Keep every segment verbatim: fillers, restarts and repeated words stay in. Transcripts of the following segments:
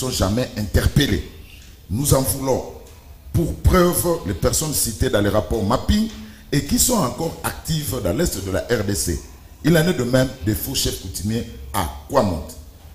sont jamais interpellés. Nous en voulons pour preuve les personnes citées dans les rapports mapping et qui sont encore actives dans l'est de la R D C. Il en est de même des faux chefs coutumiers à Kwamont.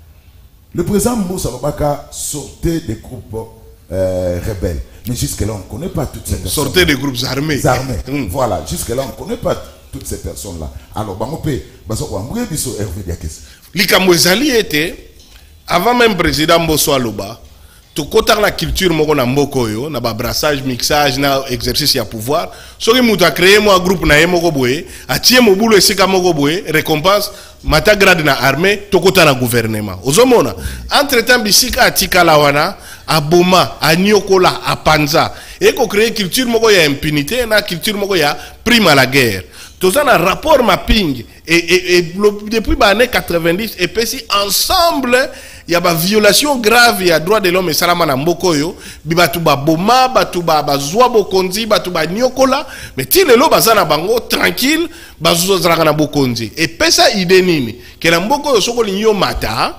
Le président Moussa Babaka sortait des groupes euh, rebelles. Mais jusque-là, on ne connaît pas toutes ces personnes. Sortait des groupes armés. armés. Mmh. Voilà, jusque-là, on ne connaît pas toutes ces personnes-là. Alors, Bangopé, Bazokouamoué, Bisso, Hervé Diakès. Likamouezali était, avant même président Mbosso Aloba, tout côté la culture moko na mboko yo na ba brassage mixage na exercice ya pouvoir soki mutu a créé moi groupe na moko boye a tie mobulo esika moko boye récompense mata grade na armée to kota na gouvernement ozomona entre temps bisika atika la wana aboma anyokola apanza et ko créer culture moko ya impunité na culture moko ya prime à la guerre tout ça na rapport mapping et, et, et depuis les années quatre-vingt-dix et puis si ensemble il y a des violations graves ya droit de l'homme et salama na mboko yo bibatu ba boma batu ba bazwa bokonzi batu ba nyokola mais ti lelo bazana bango tranquille bazuzo zalaka na bokonzi et pesa idée nini que na mboko yo soko linyo mata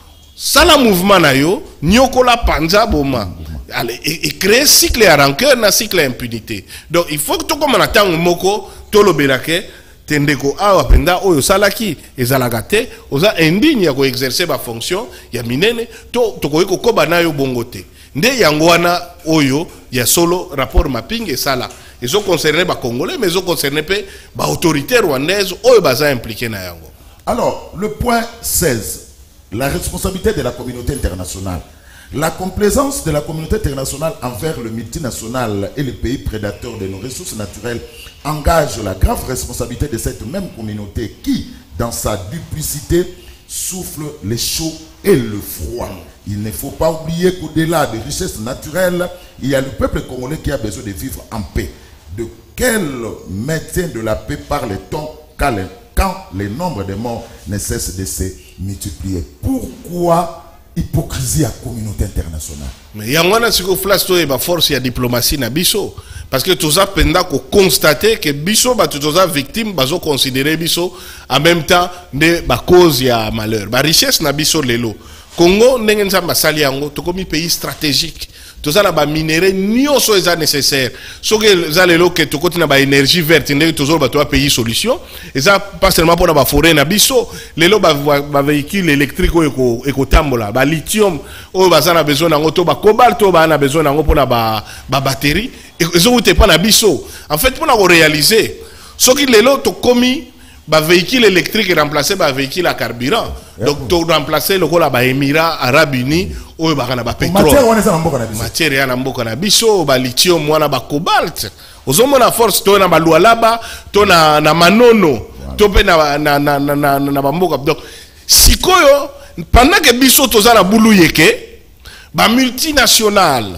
sala mouvement na yo nyokola panza boma allez et, et créer cycle à rancœur na cycle à impunité donc il faut que tout comme on attend moko tolo berake tendeko awa penda oyo salaki ezalagate oza indigne ya ko exercer ba fonction ya minene to to ko koba na yo bongote nde yango wana oyo ya solo rapport mapping et sala ils ont concerné ba congolais mais ils ont concerné pe ba autorité rwandaise oyo baza impliqué na yango. Alors le point seize, la responsabilité de la communauté internationale. La complaisance de la communauté internationale envers le multinational et les pays prédateurs de nos ressources naturelles engage la grave responsabilité de cette même communauté qui, dans sa duplicité, souffle le chaud et le froid. Il ne faut pas oublier qu'au-delà des richesses naturelles, il y a le peuple congolais qui a besoin de vivre en paix. De quel maintien de la paix parle-t-on quand, quand le nombre de morts ne cesse de se multiplier? Pourquoi hypocrisie à la communauté internationale? Mais il y a un flash to ba force ya diplomatie na biso parce que tout ça penda ko constater que biso ba tout ça victime bazo considérer biso en même temps de ba cause ya malheur ba richesse na biso lelo Congo ndenge nzamba sali yango to komi pays stratégique tout ça na ba minerai nyonso eza nécessaire soki za lelo que to kotina ba énergie verte ndenge toujours ba to pays solution eza pas seulement pour na ba forêt na biso lelo ba, ba véhicule électrique oyo eko tambola ba lithium oyo baza na besoin nango to ba cobalt to ba na besoin nango pour na ba, ba batterie ezo ute pa na biso en fait pour na ko réaliser soki lelo to komi ba véhicule électrique remplacer ba véhicule à carburant donc to remplacer le kola ba Émirats Arabes Unis oyo ba kana ba pétrole matière ya na mboka na biso ba lithium wana ba cobalt ozomona force to na ba lualaba to na na manono to pe na na na na na ba mboka donc sikoyo pendant que biso toza na bulu yeke ba multinationale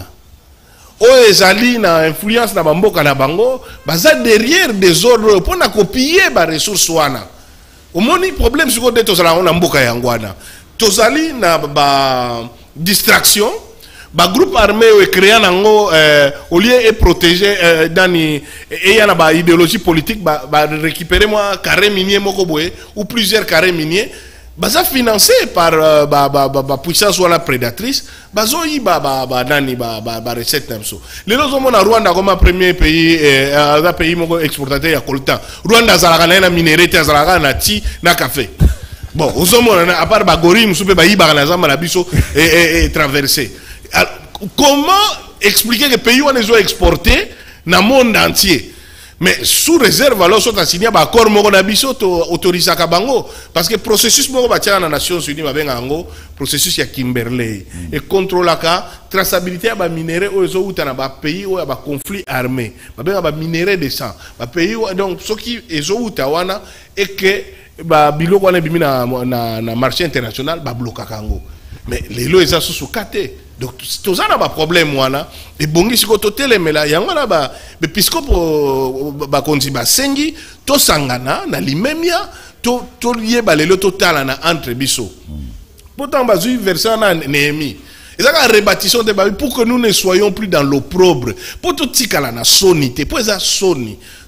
oyo ezali na influence na bamboka na bango baza derrière des ordres pour na copier ba ressources wana omoni problème siko de tozala na mboka yango wana tozali na ba distraction ba groupe armé o créé nango euh, au lieu et protéger euh, dani et y a ba idéologie politique ba, ba récupérer moi carré minier moko boye ou plusieurs carrés miniers baza financé par euh, ba, ba, ba, ba puissance wala prédatrice bazo yi ba ba ba nani ba ba, ba recette namso lelo zo mona Rwanda comme premier pays euh, un pays moko exportateur ya coltan Rwanda zalaka na minerai te zalaka na ti na café bon ozo mona à part ba gori musupe ba yi ba na zamba na biso et, et, et traverser. Alors, comment expliquer que pays wana zo exporté na monde entier mais sous réserve alors sont assigné ba accord moko na biso to autoriser ka bango parce que processus moko ba tia na Nations Unies ba benga ngo processus ya Kimberley mm. et contrôle ka traçabilité ba minerai o zo uta na ba pays o ba conflit armé ba benga ba minerai de sang ba pays donc ce qui ezo uta wana et que ba biloko wana bimi na na, na marché international ba bloquer kango mais les lois eza sous kate donc tout ça n'a pas problème wana et bongi siko to telemela yango na ba puisque ba konzi ba sengi to sangana na limemia to to lié ba lelo total na entre biso pourtant ba zu verset na Néhémie et ça la rebâtissement de Babel pour que nous ne soyons plus dans l'opprobre pour tout tikala na sonité pour ça soni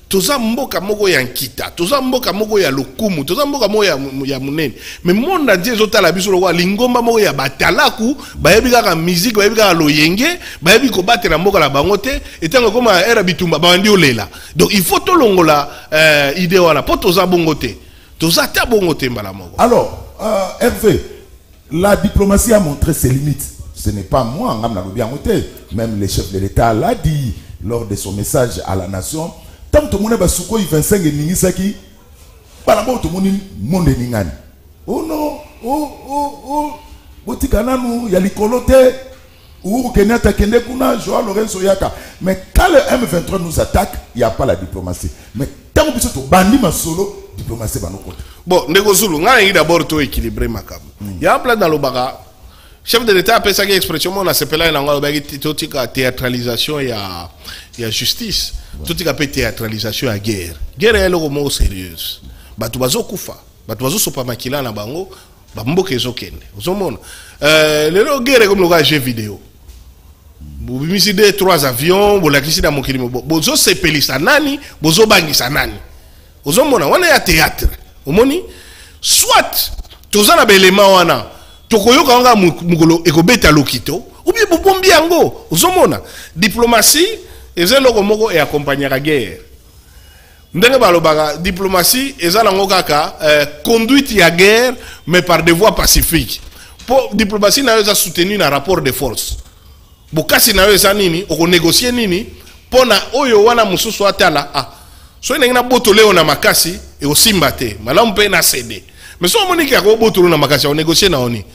toza mboka moko ya nkita, toza mboka moko ya lokumu, toza mboka moko ya, ya munene. Mais monde entier ezotala biso lokwa lingomba moko ya batalaku, bayebi kaka musique, bayebi kaka loyenge, bayebi ko battre na mboka la bango te, etango koma era bitumba bandi olela. Donc il faut tolongola euh, idée wana po toza bongo te. Toza ta bongo te mbala moko. Alors, euh, Hervé, la diplomatie a montré ses limites. Ce n'est pas moi, même le chef de l'État l'a dit lors de son message à la nation. Tant que tout le monde a soukou vingt-cinq et Ningisaki, tout le monde est ningani. Oh non, oh, oh, oh, Botikananou, y'a l'icolote, ou Kenyatta Kendekuna, Joao Lorenzo Yaka. Mais quand le M vingt-trois nous attaque, il n'y a pas la diplomatie. Mais tant que tout bandi ma solo, diplomatie va nous côté. Bon, Negozulu, on a d'abord tout équilibré, Makam. Il y a un plan dans le baga. Chef de l'État a fait cette expression, on a s'appelé la théâtralisation et la justice. Tout est appelé théâtralisation et guerre. Guerre est le mot sérieuse. Batu bazo kufa, batu bazo sopa makila na bango, bambo kezo kende. Vous avez le guerre est comme le jeu vidéo. Vous avez mis trois avions, vous l'avez dit dans mon kilimo. Vous avez sepeli sanani, vous avez bangi sanani. Vous avez on est à théâtre. Vous avez soit tous en élément wana. Tokoyo kanga mugolo ekobeta lokito ou bien bobombi yango ozomona diplomatie ezelo moko et accompagner la guerre ndenge balobaka diplomatie ezala ngo kaka euh, conduite ya guerre mais par des voies pacifiques pour diplomatie na yo soutenir un rapport de force bokasi na yo eza nini oko négocier nini pona oyo wana mususu atala ah so ndenge na botole ona makasi e osimba te malamu pe na céder. Mais si on dit qu'on a négocié,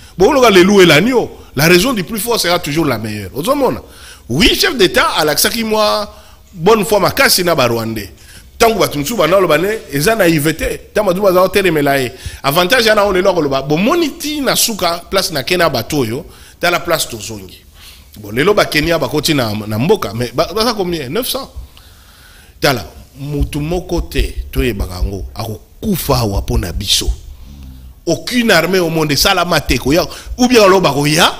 la raison du plus fort sera toujours la meilleure. Oui, chef d'État, à l'accès moi, bonne fois, ma casse na Rwandais. Tant que tu me souviens, ils ont naïveté. Tant que tu me souviens, avantage, on est là, bon, moniti na souka, place na Kenya batoyo, dans la place Tozongi. Bon, les loba Kenya, bakoti na mboka, mais ça combien? neuf cents. Tala, mutumo côté, toye bagango, ako kufa wapona biso. Aucune armée au monde salamate koya ou bien lo bakoya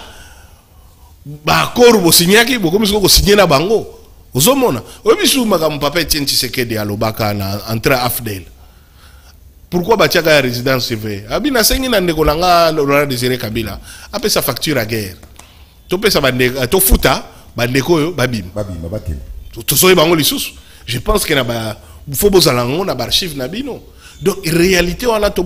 ba accord bo signaki bo comme ko signer na bango ozomona obisu makam papa Tienti Sekedi alobaka na entre Afdel. Pourquoi ba tiaka résidence surveillée abina sengi na ndeko langa Laurent Désiré Kabila après sa facture à guerre to pesa bande to futa bandeko yo babim babim babakeli to soye bango lisusu. Je pense que na ba faut bozalango na ba archive na bino. Donc, en réalité, on a tout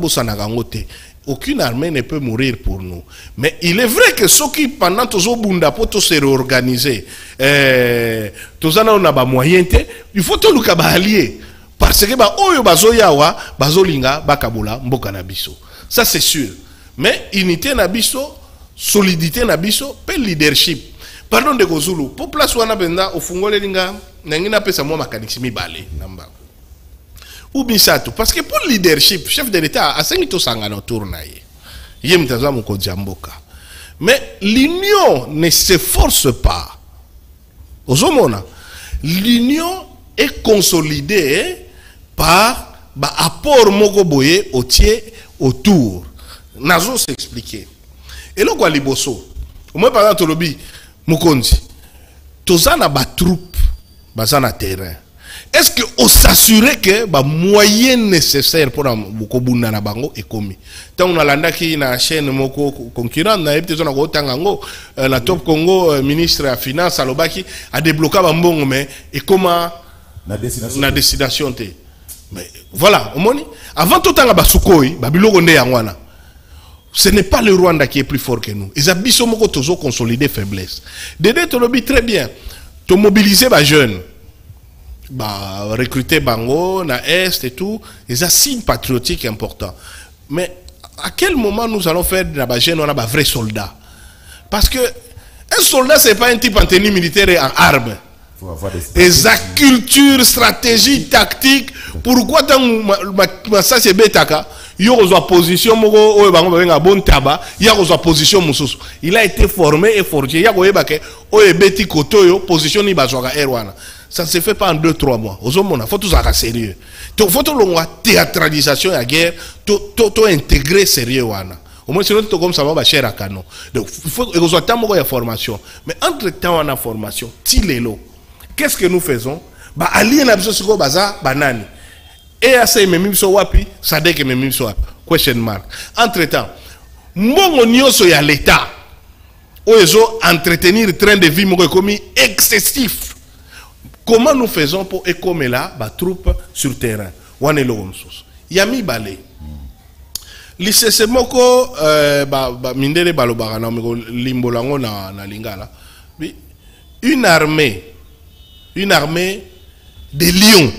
aucune armée ne peut mourir pour nous. Mais il est vrai que ceux qui, pendant tous les se réorganiser, euh, tous on a des moyens, il faut tout le allier. Parce que, bah, oyo bazo yawa, bazo linga, bakabula, mboka na biso. Ça, c'est sûr. Mais, unité na biso, solidité na biso, pe leadership. Pardon de Gozulu, pour place wana benda, au fungole linga, nangina pesa moi makaniksi mi bale, namba. Ou bien ça tout parce que pour le leadership chef de l'État a cinq to sanga no tournaye yem taza mo ko jamboka mais l'union ne s'efforce pas ozomona l'union est consolidée par ba apport moko boye au tiers autour nazo s'expliquer et là quoi liboso au moins par exemple lobi mokonzi tozana ba troupe bazana terrain. Est-ce qu'on s'assurait que les moyens nécessaires pour beaucoup de bango est commis? Tant on a l'anda qui na chaîne moko concurrente na ebte zona ko tangango la Top Congo ministre de la finance alobaki a débloqué bambongo mais et comment na destination na destination té. Mais voilà, on moni avant tout tanga basukoi babiloko nde yangwana. Ce n'est pas le Rwanda qui est plus fort que nous. Ils habitent moko tozo consolider faiblesse. Dédé to lobi très bien. To mobiliser ba jeunes. Bah, recruter Bango, na Est et tout, ils ont un signe patriotique important. Mais à quel moment nous allons faire de la bagène, on a un vrai soldat? Parce que un soldat, ce n'est pas un type en tenue militaire et en armes. Et sa culture, stratégie, tactique. Pourquoi tant que ça c'est bétaka? Il y a une position, il y a une position, il a été formé et forgé. Il y a une position, ça ne se fait pas en deux, trois mois. Il faut tout ça sérieux. Il faut tout la théâtralisation de la guerre, tout intégrer sérieux. Au moins, sinon, comme ça va cher à canon. Donc, il faut que nous ayons une formation. Mais entre temps, on a formation. Qu'est-ce que nous faisons? ba allié na biso siko baza banani et asa ememi biso wapi Sadek ememi biso wapi question mark. Entre temps mbongo nyonso ya l'état oyo entretenir train de vie moko komi excessif. Comment nous faisons pour écomer là ba troupe sur terrain wane lo msos yami balé lisese moko euh, ba, ba mindele balobaka na miko limbolango na na lingala une armée une armée de lions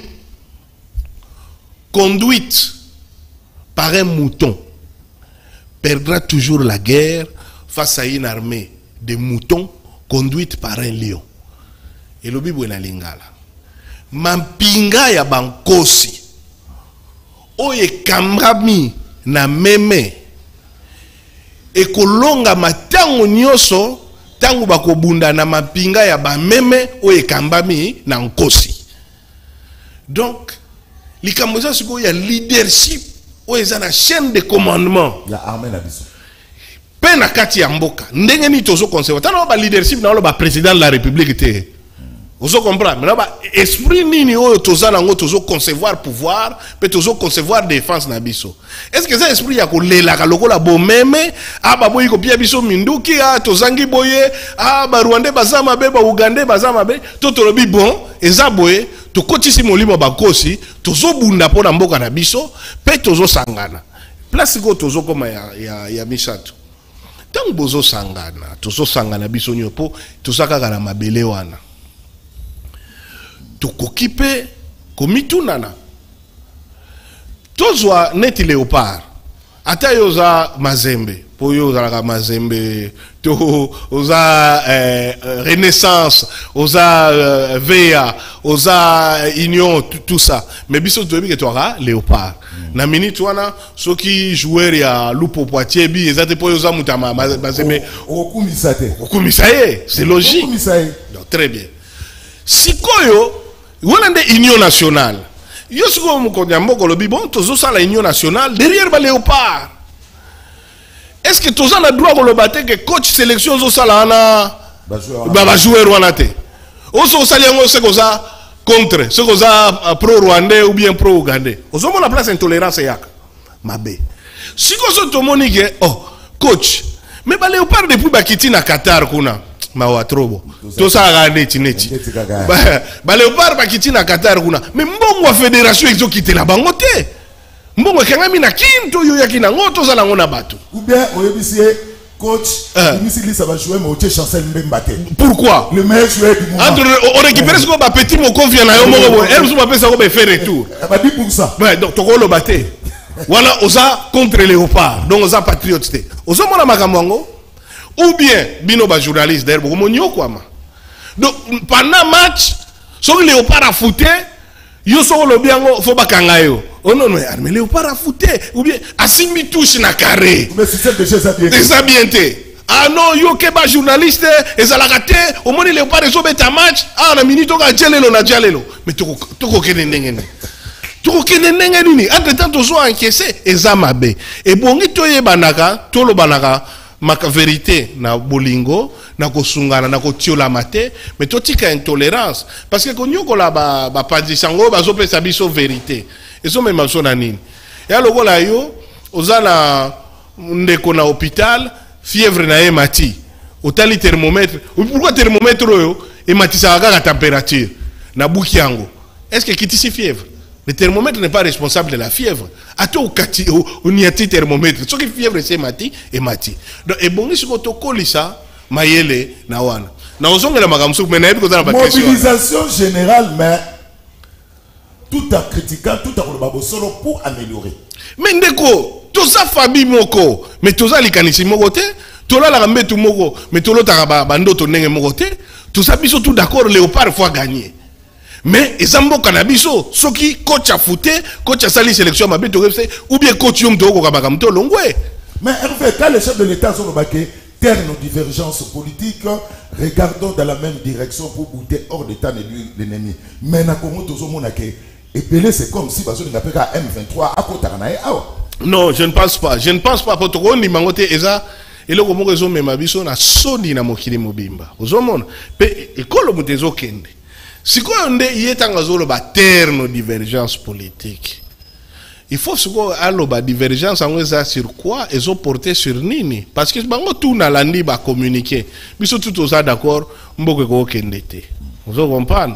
conduite par un mouton perdra toujours la guerre face à une armée de moutons conduite par un lion. Et le Bible na lingala mampinga ya bankosi oye kamrami na meme ekolonga matango nyoso tangu bakobunda na mapinga ya ba meme oye kambami na nkosi. Donc likambo za siko ya leadership oye za na chaîne de commandement ya armée na biso pe na kati ya mboka ndenge ni tozo conserver tana ba leadership na ba président de la république te. Vous comprenez? Mais là, esprit nini oyo tozala ngo tozo concevoir pouvoir, pe tozo concevoir défense na biso. Est-ce que ça esprit ya ko lela ka lokola bomeme, ah ba boyi ko pia biso minduki, ah tozangi boye, ah ba Rwandais bazama be ba Ugandais bazama be, to tolobi bon, eza boye, to kotisi molimo bakosi, tozo bunda pona mboka na biso, pe tozo sangana. Place ko tozo koma ya ya ya Misato. Tango bozo sangana, tozo sangana biso nyopo, tozaka kana mabele wana. Tukokipe komitunana tozwa neti léopard ata yoza mazembe po yoza la mazembe to oza eh, renaissance oza euh, vea oza union tout, tout ça mais biso toyebi ke toka léopard mm. na minute wana soki joueur ya Lupo Poitiers bi ezate po yoza mutama mazembe okumisa te okumisa ye c'est logique donc très bien sikoyo voilà une union nationale. Yo siko mukonyambo kolobi bon tozo sa la union nationale derrière ba léopard. Est-ce que tozo na droit kolobate que coach sélection zo sala na ba ba joueur wana te. Oso sali ngo se koza contre, se koza pro rwandais ou bien pro ougandais. Ozo mona place intolérance yak. Mabe. Siko so to monike oh coach. Mais ba léopard depuis ba kiti na Qatar kuna. Mawa trobo to sa ga neti neti ba ba léopard ba kiti na Qatar kuna mais mbongo wa fédération ezo kitela bango te mbongo kangami na kinto yo yakina ngoto za ngona bato ou bien oyebisi coach ibisi ça va jouer mais oche Chancel Mbemba te. Pourquoi le meilleur joueur du moment entre on récupère ce qu'on ba petit mo confiant na yo moko elle sou ba pesa ko be faire retour ba dix pour cent ouais donc to ko lo baté voilà oza contre léopard donc oza patriote te ozo mona makamwango ou bien bino ba journaliste d'ailleurs beaucoup monyo quoi ma donc pendant match so léopard a fouté yo so lo biango fo bakanga yo oh non non mais léopard a fouté ou bien asimi touche na carré mais c'est déjà ça bien déjà bien té ah non yo ke ba journaliste ezalaka te au moins léopard ezo beta match ah na minute ka jelelo na jelelo mais toko toko kene ndenge toko kene ndenge nini entre temps tozo encaisser ezamabe et bongi toyebanaka tolo banaka maka vérité na bolingo na kosungana na kotiola mate mais totika intolérance parce que konyoko la ba ba pandisango bazo pesa biso vérité ezo mema so na nini ya lokola yo ozana ndeko na hôpital fièvre na emati otali thermomètre pourquoi thermomètre yo ematisa kaka température na buki yango est-ce que kitisi fièvre? Le thermomètre n'est pas responsable de la fièvre. Ato ukati uniati thermomètre. Ce qui fièvre c'est mati et mati. Donc et bon ici to kolisa mayele na wana. Na ozonga la makamsu mais na yebi ko na ba question. Mobilisation générale mais tout en critiquant tout en kolobabo solo pour améliorer. Mais ndeko to sa famille moko mais to za likanisi moko te to la la mbetu moko mais to lota ba bandoto ndenge moko te tout ça biso tout d'accord léopard faut gagner. Mais ezambo kanabiso soki coach a fouté coach a sali sélection mabe to ou bien coach yom to ko kabaka mto longwe mais Hervé quand le chef de l'état sont baqué terre nos divergences politiques regardons dans la même direction pour bouter hors d'état l'ennemi mais na Congo tozo mona ke epelé c'est comme si bazo ngapé ka M vingt-trois à kota na awa non je ne pense pas je ne pense pas pour to ni mangote eza eloko moko ezo mema biso na soni na mokili mobimba ozomona pe ekolo mutezo kende Si on est en terme de divergence politique, il faut que la divergence sur quoi ils ont porté sur Nini. Parce que tout n'a l'andi va communiquer. Mais surtout tout ça d'accord, on peut que vous comprenez.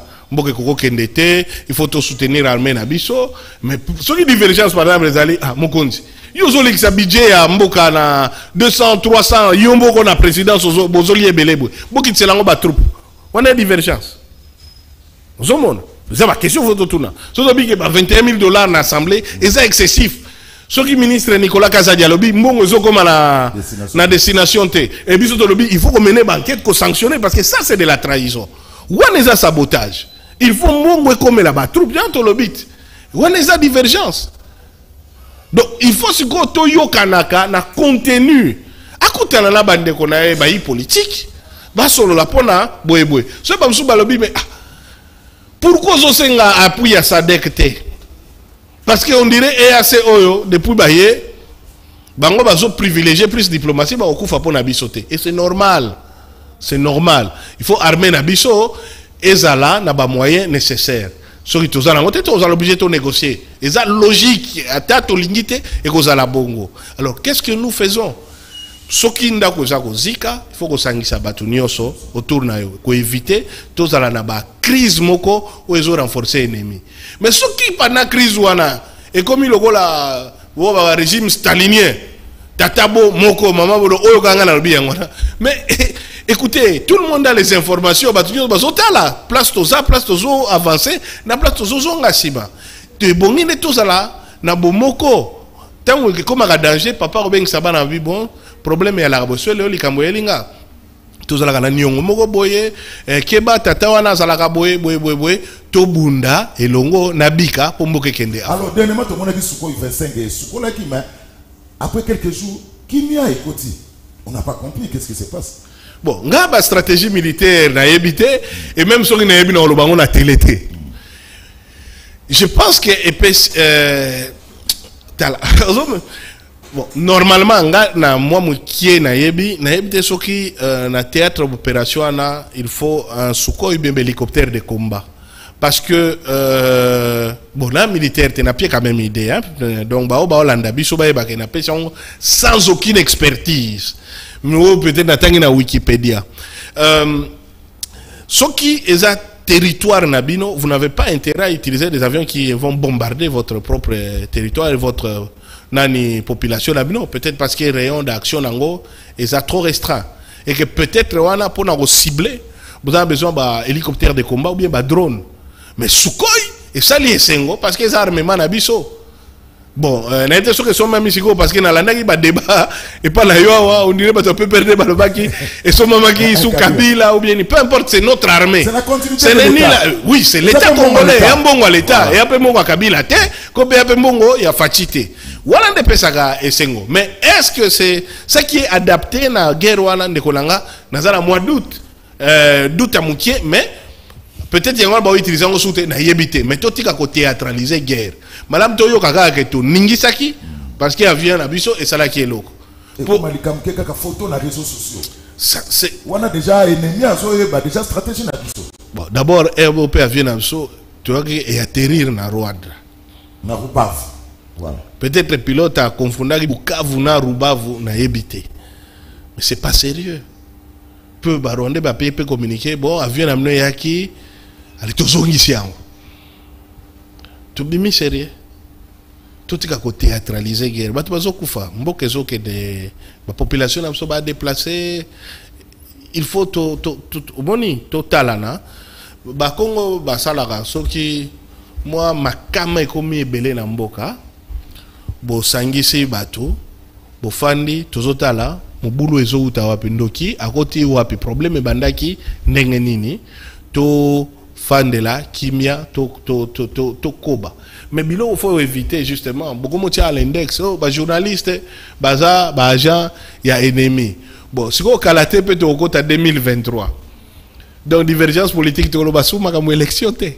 Il faut soutenir l'armée Nabiso. Mais ce qui divergence par exemple, les alliés, ah, mon compte. Yo zoli sa budget à mboka na deux cents trois cents yo mboko na présidence bozoli ebelebwe boki tselango ba troupe on a divergence zo mon c'est ma question photo tuna so do bige ba vingt et un mille dollars na assemblée et ça excessif ce qui ministre Nicolas Kazadi alobi mbongo zo comme na na destination T et biso to lobi il faut qu'on mene ba enquête ko sanctionner parce que ça c'est de la trahison on est à sabotage il faut mbongo comme la ba troupe dans to lobit on est à divergence. Donc, il faut se que kanaka na contenu. À côté de la bande qu'on a eu politique, bah solo la pona boye boye. Ce pas monsieur balobi mais pourquoi Zosenga appuie à sa décte? Parce qu'on dirait E A C Oyo depuis baye, bango bazo privilégier plus diplomatie ba okufa pona bisoté. Et c'est normal, c'est normal. Il faut armer na biso ezala na ba moyens nécessaires. Ceux qui sont obligés de négocier. Et ça, logique, à ta lingité et qu'on a la bongo. Alors, qu'est-ce que nous faisons? Ce qui nous a zika, il faut qu'on s'engage à batunioso autour de nous, pour éviter tous à la crise moko ou ils ont renforcé l'ennemi. Mais ce qui pendant la crise et comme il y a le régime stalinien, tatabo moko maman bodo oyo kanga na lobi yango. Mais écoutez, tout le monde a les informations. Là, place toza, place tozo avancé, na place tozo zonga siba. Tu bongi ne toza là, na bomoko. Tant que comme un danger, papa Robin Saba na vie bon, problème est à la bosse, le likambo elinga. Toza la na nyongo moko boye, keba tata wana zalaka boye boye boye boye, to bunda elongo na bika pour mboke kende. Alors dernièrement tout le monde a dit Sukhoi vingt-cinq et Sukhoi là qui mais après quelques jours, qui m'y a écouté? On n'a pas compris qu'est-ce qui se passe. Bon, on a une stratégie militaire na yebité et même si on a yebité on a télété. Je pense que euh, bon, normalement na moi qui na yebi na yebité ce qui na théâtre d'opération na il faut un Sukhoi bien hélicoptère de combat parce que euh, bon là militaire t'es na pied quand même idée hein? Donc ba ba Hollande biso ba yeba na pétion sans aucune expertise. Nous peut-être n'attendre na Wikipédia. Euh, ce qui est un territoire nabino, vous n'avez pas intérêt à utiliser des avions qui vont bombarder votre propre territoire et votre nani population nabino. Peut-être parce que les rayons d'action nango est trop restreint et que peut-être on a pour nous cibler, vous avez besoin d'un hélicoptère de combat ou bien d'un drone. Mais Sukhoi et ça lié sengo parce que les armements nabiso. Bon, euh, n'a été sûr que son même ici parce que dans la nagi ba débat et pas la yoa on dirait que tu peux perdre le baki et son maman qui sous Kabila ou bien peu importe c'est notre armée. C'est la continuité de l'État. Oui, c'est l'État congolais, il y a un bon à l'État, il y a un peu mon Kabila té, comme il y a un peu mon il y a fatité. Voilà des pesaga et sengo. Mais est-ce que c'est ça qui est adapté na guerre wana de Kolanga nazala mois d'août euh d'août à moitié mais peut-être qu'il y a un utiliser un soutien na yebité mais tout est à théâtraliser guerre. Madame Toyo kaka que tout ningisaki parce qu'il y a vient à biso et ça là qui est loco. Pour malikam kaka photo na réseaux sociaux. Ça c'est on a déjà ennemi à so ba déjà stratégie na biso. Bon d'abord R O P a vient à biso tu vois et atterrir na Rwanda. Na Rubavu. Voilà. Peut-être le pilote a confondu Bukavu na Rubavu na yebité. Mais c'est pas sérieux. Peu baronde ba payer peut communiquer bon avion amené yaki allez toujours ici en tout bien sérieux tout est à côté théâtraliser guerre bah tu vas au koufa mboke zo que de la population n'a pas déplacer il faut tout tout tout boni total na ba Congo ba salara so qui moi ma kama ekomi belé na mboka bo sangisi bato bo fandi tozotala mobulu ezo uta wapi ndoki akoti wapi problème bandaki ndenge nini to fandela kimia to to to to to koba mais bilo il faut éviter justement beaucoup mo tia l'index oh ba journaliste baza ba agent ya ennemi bon si ko kalaté peut au côté deux mille vingt-trois donc divergence politique to lo basu makamu élection té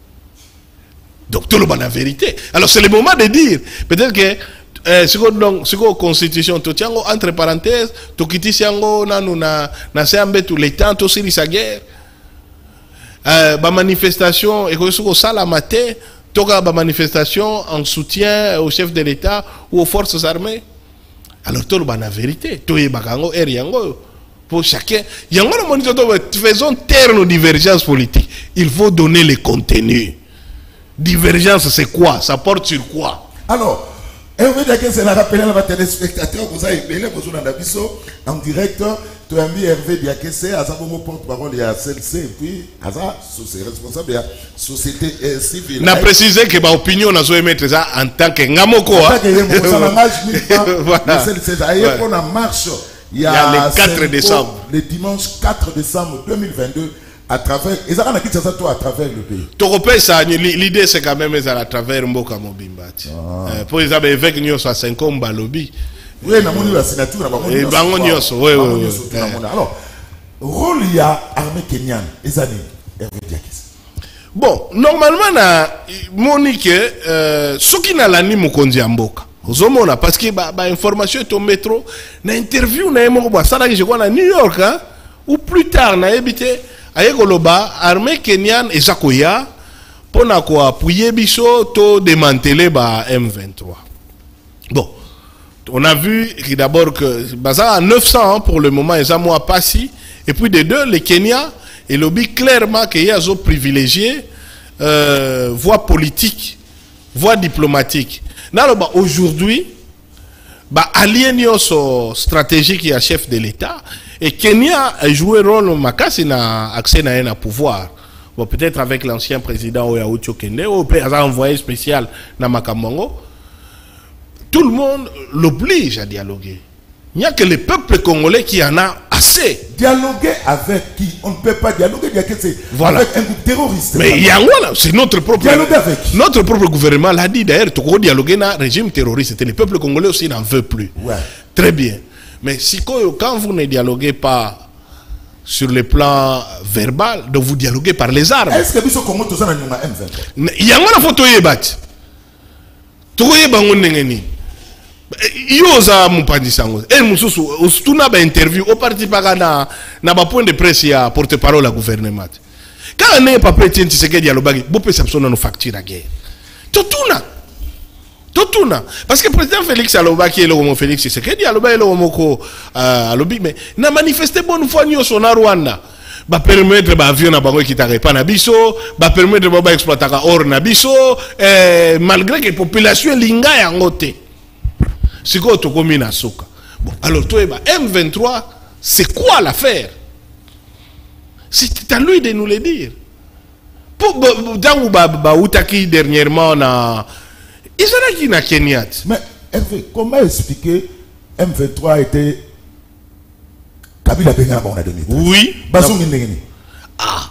donc tout le monde la vérité alors c'est le moment de dire peut-être que eh siko donc siko constitution to tiango entre parenthèses to kitisiango nanu na na sembe tout les temps to siri sa guerre euh, ba manifestation et que ça la maté toka ba manifestation en soutien au chef de l'État ou aux forces armées. Alors tout la vérité, tout est bakango er yango pour chacun. Yango le moniteur faisons taire nos divergences politiques. Il faut donner les contenus. Divergence c'est quoi? Ça porte sur quoi? Alors, Hervé Diakese, c'est la rappelé à la téléspectateur, vous avez appelé, vous avez en direct, tu as mis Hervé Diakese, à sa porte-parole, il y a C L C, et puis, à ça, c'est responsable de la société civile. On a précisé que ma opinion, on a émettre ça en tant que Ngamoko. En tant que on a marche, il y a le quatre décembre. Le dimanche quatre décembre deux mille vingt-deux. À travers, et ça, on a quitté ça toi à travers le pays. Toropé, ça, l'idée c'est quand même à travers Mboka Mobimba. Pour les amis, avec nous, ça c'est un combat lobby. Oui, on a mon la signature, on a mon et bango nyoso, oui, oui, oui. Alors, rôle il y a armée kenyane, les années, Hervé Diakese. Bon, normalement, na Monique, ce qui n'a l'année Mokondi Mboka. Ozomona, parce que bah, bah, information est au métro, na interview, na émo, ça là que je vois à New York, hein, ou plus tard, na habité. Ayekoloba, armée kenyane et Zakoya, pour appuyer biso, to démanteler ba M vingt-trois. Bon, on a vu d'abord que Baza a neuf cents pour le moment, et Zamo a passé, et puis de deux, le Kenya, et lobby clairement qu'il y a un privilégié, euh, voie politique, voie diplomatique. Aujourd'hui, bah, allié stratégique et chef de l'État, et Kenya a joué un rôle makasi na accès à un pouvoir. Bon, peut-être avec l'ancien président Oyaoucho Kende, ou peut-être un envoyé spécial na Makamongo. Tout le monde l'oblige à dialoguer. Il n'y a que le peuple congolais qui en a assez. Dialoguer avec qui? On ne peut pas dialoguer voilà. Avec un groupe terroriste. Mais il y a c'est notre propre dialoguer avec qui? Notre propre gouvernement l'a dit d'ailleurs, tu peux dialoguer dans le régime terroriste. Le peuple congolais aussi n'en veut plus. Ouais. Très bien. Mais si quand vous ne dialoguez pas sur le plan verbal, donc vous dialoguez par les armes. Est-ce que vous avez M vingt-trois? Il y a une photo qui est battue. Tu vois, il yoza mupandi sango et mususu ostuna ba interview au parti paga na na ba point de presse ya porte-parole à gouvernement quand on n'est pas prêt tienti ce que dialogue bo pesa persona no facture à guerre totuna totuna parce que président Félix aloba qui est le homo Félix c'est que dialogue le homo ko alobi mais na manifester bonne foi nyo sona Rwanda ba permettre ba avion na bango qui t'arrête pas na biso ba permettre ba exploiter or na biso eh, malgré que population linga ya ngote. C'est quoi ton commune à Soka? Bon, alors toi, M vingt-trois, c'est quoi l'affaire? C'est à lui de nous le dire. Pour dans Baoutaki dernièrement, na ils ont dit na Kenya. Mais Hervé, comment expliquer M vingt-trois était Kabila Benga on a donné? Oui. Bazou Ndengeni. Ah.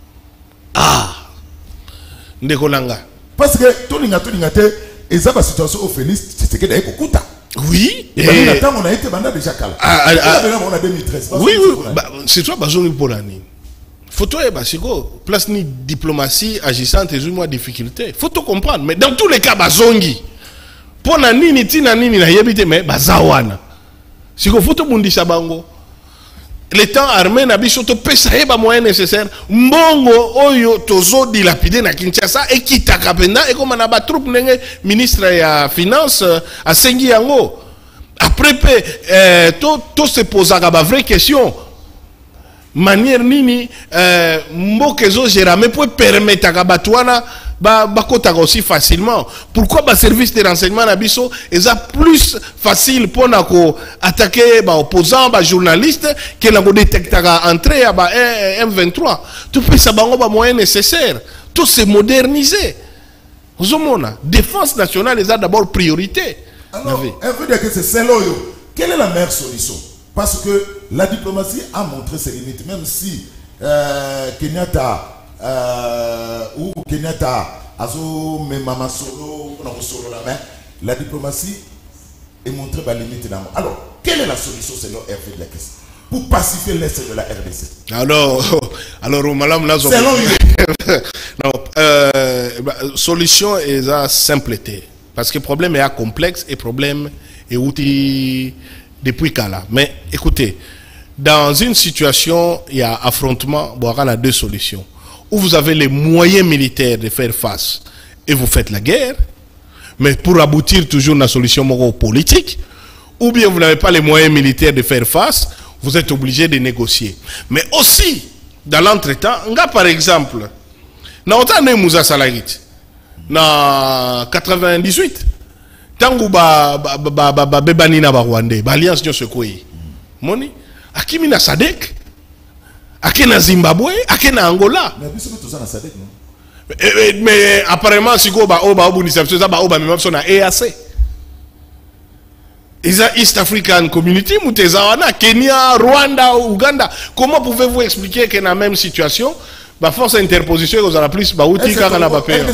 Ah. Ndekolanga. Parce que tout le monde a été et ça la situation au Félix, c'est que d'ailleurs beaucoup. Oui. Et on a été bandé déjà calme. Ah, ah, on a deux mille treize. Oui, oui. C'est toi, Bazou pour l'année. Faut-il, parce que place ni diplomatie agissante et moins difficulté. Faut-il comprendre. Mais dans tous les cas, Bazongi. Pour la nini, tina nini, na yebite, mais Bazawana. Si vous faut tout dire ça, bango. Le temps armé n'a biso to pesa eba moyen nécessaire. Mbongo oyo tozo dilapide na Kinshasa et kita kapenda et comme on a ba troupe nenge ministre ya finance a sengi yango. Après euh, to to se posa ba vraie question. Manière nini euh, mbokezo gérame pour permettre à batouana ba bakota aussi facilement. Pourquoi ba service de renseignement na biso est plus facile pour na ko attaquer ba opposants ba journalistes que na ko détecter entrer à ba M vingt-trois. Tout peut ça bango ba moyen nécessaire. Tout se moderniser. Vous avez défense nationale est d'abord priorité. Alors, elle veut dire que c'est celle-là. Quelle est la meilleure solution? Parce que la diplomatie a montré ses limites, même si euh, Kenyatta euh, ou Kenyatta azo mais mama solo solo la main, la diplomatie est montrée par limite dans. Alors, quelle est la solution selon Hervé Diakese pour pacifier l'est de la R D C? Alors, alors madame là, selon non, euh, bah, solution est la simpleté, parce que le problème est complexe et le problème est outil depuis Kala. Mais écoutez, dans une situation, il y a affrontement, bon, on a deux solutions. où vous avez les moyens militaires de faire face et vous faites la guerre, mais pour aboutir toujours à une solution politique, ou bien vous n'avez pas les moyens militaires de faire face, vous êtes obligé de négocier. Mais aussi, dans l'entretemps, par exemple, dans le Moussa Salagit, en quatre-vingt-dix-huit, tangu ba ba ba ba ba bebani na ba Rwanda ba alliance nyo sekoi moni akimi na Sadek akena Zimbabwe akena Angola mais biso tout ça na Sadek non mais apparemment siko ba oba obunisa ça ba oba même na E A C Isa East African Community muteza wana Kenya Rwanda Uganda. Comment pouvez-vous expliquer que dans la même situation ba force interposition vous avez plus ba outil kaka na ba paix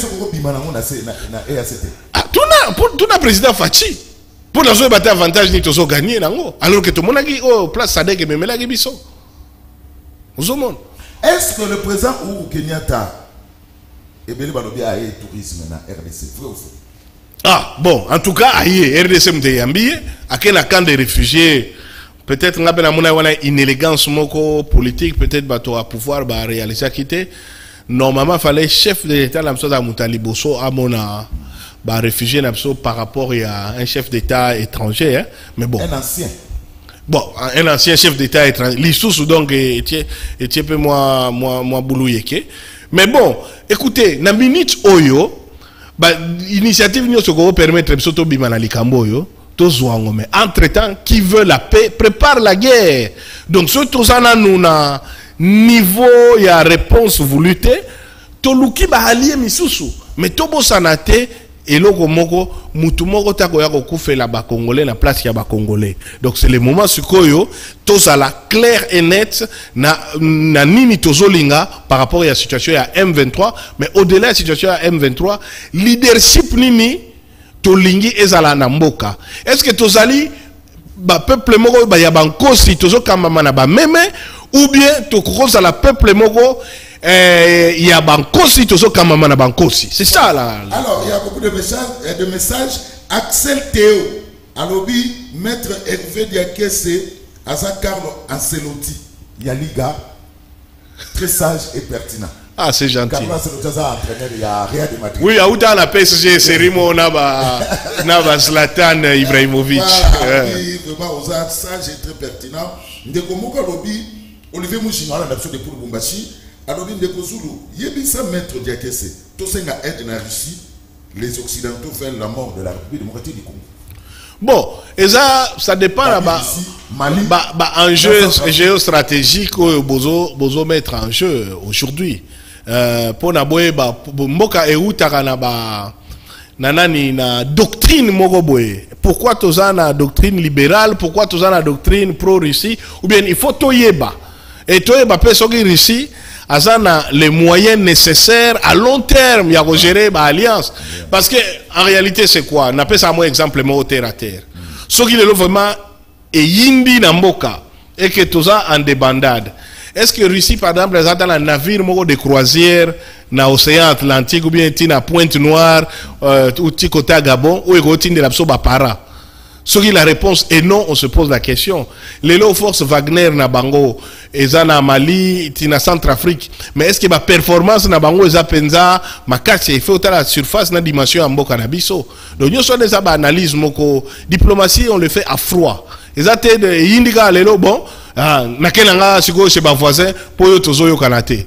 ah tout na pour tout na président Fachi pour la jouer battre avantage ni tozo gagner nango alors que tout le monde a dit oh place Sadek me mela biso vous monde. Est-ce que le président ou Kenyatta et beli balobi a eu tourisme na R D C vrai ou faux? Ah bon, en tout cas aïe R D C mte yambi à quel camp de réfugiés. Peut-être nga bena mona wana une élégance moko politique, peut-être bato à pouvoir ba réaliser quitter. Normalement fallait chef de l'état la mso da Mutali Boso à mona ba réfugié na mso par rapport à un chef d'état étranger hein? Mais bon. Un ancien. Bon, un ancien chef d'état étranger. L'issous donc était était peu moi moi moi boulouyeke. Mais bon, écoutez, na minute oyo ba initiative nous se permettre de soto bimana likambo yo. Mais entre-temps, qui veut la paix, prépare la guerre. Donc, ce tout ça, nous na niveau, il y a réponse voulue. Toluki ba allié misusu. Mais tobo sanate, et loko moko, mutu moko tako ya ko fait la ba congolais, la place ya ba congolais. Donc, c'est le moment sukoyo, tout ça la clair et net, na, na nini tozolinga, par rapport à la situation à M vingt-trois, mais au-delà de la situation à M vingt-trois, leadership nini, tolingi ezala na mboka. Est-ce que tozali ba peuple moko ba ya bankosi tozo kamama na ba meme ou bien tokoza la peuple moko eh ya bankosi tozo kamama na bankosi. C'est ça là. Alors il y a beaucoup de messages de messages Axel Théo alobi maître Hervé Diakese Asa Carlo Ancelotti Yaliga très sage et pertinent. Ah, c'est gentil. Oui, à où dans la P S G, c'est Rimo Naba, Naba Zlatan Ibrahimovic. Oui, vraiment, sage et très pertinent. Ndeko Moko Lobi, Olivier Mouchina, la nation de Lubumbashi, Alobi Ndeko Zulu, Yebisa maître Diakese, Tosenga aide na Russie, les Occidentaux veulent la mort de la République démocratique du Congo. Bon, et ça, ça dépend là-bas. Bah, bah, en jeu géostratégique, Bozo, Bozo mettre en jeu aujourd'hui. Euh, pour naboye ba mboka eutaka na ba nanani na doctrine moko boye. Pourquoi toza na doctrine libérale, pourquoi toza na doctrine pro-Russie ou bien il faut toyeba. Et toyeba pe soki Russie azana les moyens nécessaires à long terme ya gérer ba alliance parce que en réalité c'est quoi? On appelle ça moi exemple mo terre à terre. Soki le vraiment et yindi na mboka et que toza en débandade. Est-ce que Russie, par exemple, présente dans un navire de croisière dans l'océan Atlantique ou bien dans Pointe-Noire euh, ou côté à Gabon ou est de la para? Ce qui la réponse est non, on se pose la question. Les lots forces Wagner na bango, eza na Mali, tina Centrafrique. Mais est-ce que ma performance na bango eza penza ma carte il faut la surface na dimension en mboka na biso. Donc nous sommes des analyses moko diplomatie on le fait à froid. Ezate de indica les lots bon. Ah, nakelanga siko chez ba voisin pour yo tozo yo kanate.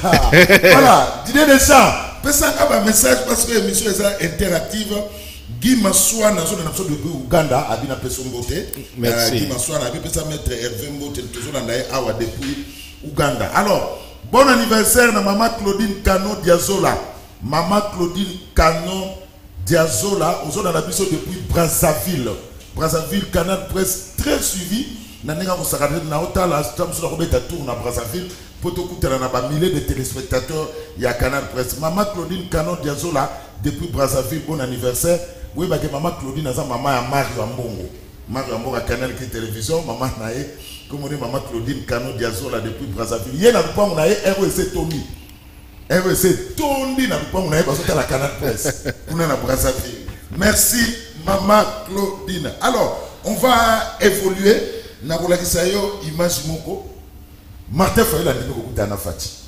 Voilà, Didier Deschamps, ça un message parce que l'émission est interactive. Guy Massoua na zone na de Uganda abina peso mbote. Merci. Guy Massoua na pesa maître Hervé Mbote tozo na ndaye awa depuis Uganda. Alors, bon anniversaire na maman Claudine Cano Diazola. Maman Claudine Cano Diazola aux na biso depuis Brazzaville. Brazzaville, Canal Presse très suivi. Nanenga ko sakadre na otala stam sur robeta tour na Brazzaville poto kutela na ba milliers de téléspectateurs ya Canal Presse. Maman Claudine Cano Diazola depuis Brazzaville, bon anniversaire. Oui, bah que maman Claudine a sa maman à Mario Ambongo. Mario Ambongo à Canal qui télévision, maman nae comme on dit maman Claudine Cano Diazola depuis Brazzaville. Hier n'a pas on a R E C Tony. R E C Tony n'a pas on a parce que la Canal Presse. On est à Brazzaville. Merci maman Claudine. Alors, on va évoluer. Na kolakisa yo image moko Martin Fayulu a dit ko kutana fati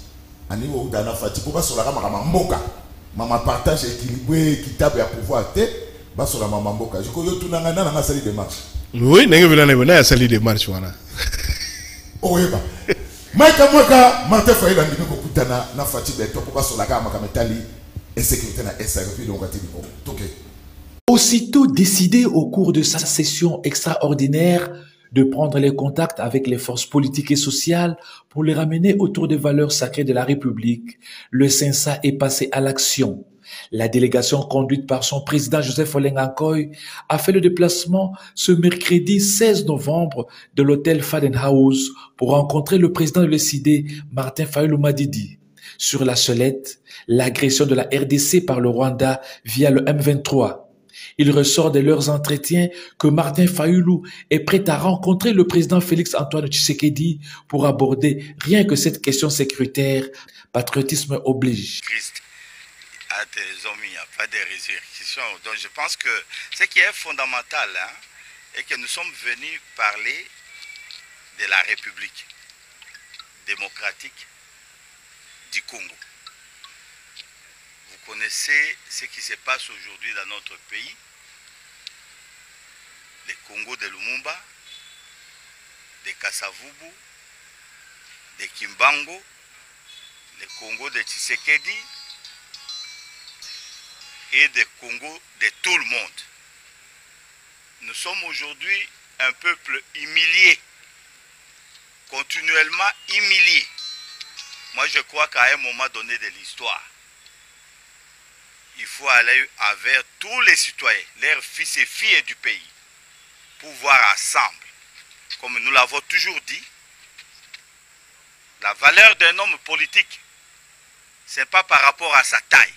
ani wo dana fati pour basola kama kama mboka mama partage équilibré équitable ya pouvoir te basola mama mboka jiko yo tunanga na nga sali démarche oui nenge vila na bona ya sali démarche wana oyeba maika mwaka Martin Fayulu ndimi ko kutana na fati beto pour basola kama kama tali insécurité na S R P donc atili ko toke. Aussitôt décidé au cours de sa session extraordinaire de prendre les contacts avec les forces politiques et sociales pour les ramener autour des valeurs sacrées de la République, le C E N S A est passé à l'action. La délégation conduite par son président Joseph Olenga Nkoy a fait le déplacement ce mercredi seize novembre de l'hôtel Faden House pour rencontrer le président de l'E C I D, Martin Fayulu Madidi. Sur la sellette, l'agression de la R D C par le Rwanda via le M vingt-trois. Il ressort de leurs entretiens que Martin Fayulu est prêt à rencontrer le président Félix Antoine Tshisekedi pour aborder rien que cette question sécuritaire. Patriotisme oblige. Christ a des hommes, il n'y a pas de résurrection. Donc je pense que ce qui est fondamental hein, est que nous sommes venus parler de la République démocratique du Congo. Vous connaissez ce qui se passe aujourd'hui dans notre pays. Le Congo de Lumumba, de Kasavubu, de Kimbango, le Congo de Tshisekedi et le Congo de tout le monde. Nous sommes aujourd'hui un peuple humilié, continuellement humilié. Moi je crois qu'à un moment donné de l'histoire, il faut aller avec tous les citoyens, leurs fils et filles du pays, pour voir ensemble, comme nous l'avons toujours dit, la valeur d'un homme politique, ce n'est pas par rapport à sa taille,